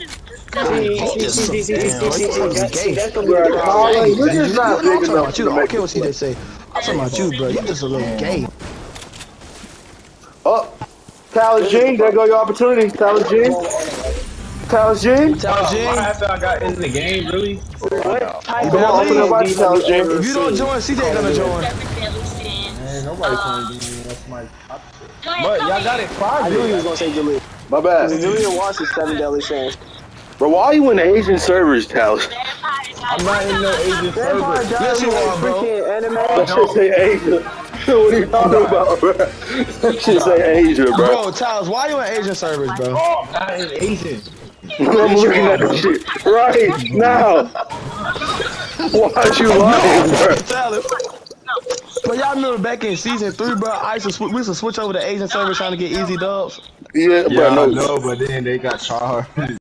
See, that's the Bro, little Colin, you're just problem. not big enough to I don't make care it what CJ say. I'm talking about you, bro. You just a little gay. Oh, Tyler Jean, there go your opportunity. Tyler Jean. Tyler Jean. Tell Jim. Right after I got in the game, really? What type Come on, open up of watch league Tyler have you Jean. ever If you don't seen? join, CJ gonna join. Man, nobody playing game unless somebody top shit. But y'all got it I knew he was private. gonna say delete. My Because bad. Julian Watts is 7 deadly sins. Bro, why are you in the Asian servers, Tyler? I'm not in no Asian Vampire server. Diaries you are, bro. freaking anime. That shit say Asia. What are you talking about, bro? That shit say Asia, bro. Bro, Charles, why you in Asian servers, bro? I'm not in Asian. I'm looking at this shit right now. Why you lying, bro? Tyler. But y'all remember back in season 3, bro, we used to switch over to Asian servers trying to get easy dubs. Yeah, bro, Yeah, no. no, but then they got charged.